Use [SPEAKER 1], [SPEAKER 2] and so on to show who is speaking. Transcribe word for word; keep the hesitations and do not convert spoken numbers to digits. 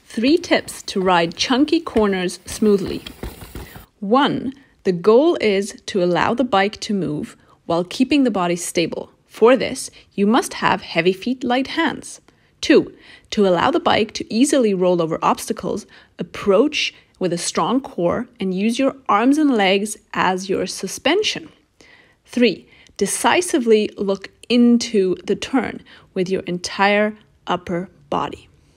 [SPEAKER 1] Three tips to ride chunky corners smoothly. One, the goal is to allow the bike to move while keeping the body stable. For this, you must have heavy feet, light hands. Two, to allow the bike to easily roll over obstacles, approach with a strong core and use your arms and legs as your suspension. Three, decisively look into the turn with your entire upper body.